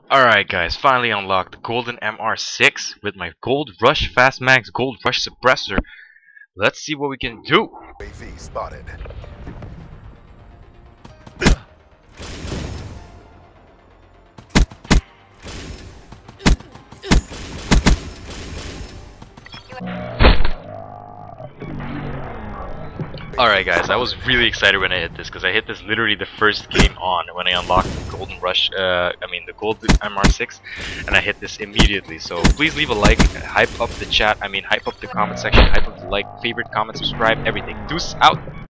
Alright guys, finally unlocked the golden MR6 with my Gold Rush Fast Max Gold Rush Suppressor. Let's see what we can do. UAV spotted. Alright guys, I was really excited when I hit this because I hit this literally the first game on when I unlocked the Golden Rush, the Gold MR6, and I hit this immediately. So please leave a like, hype up the chat, hype up the comment section, hype up the like, favorite, comment, subscribe, everything. Deuce out!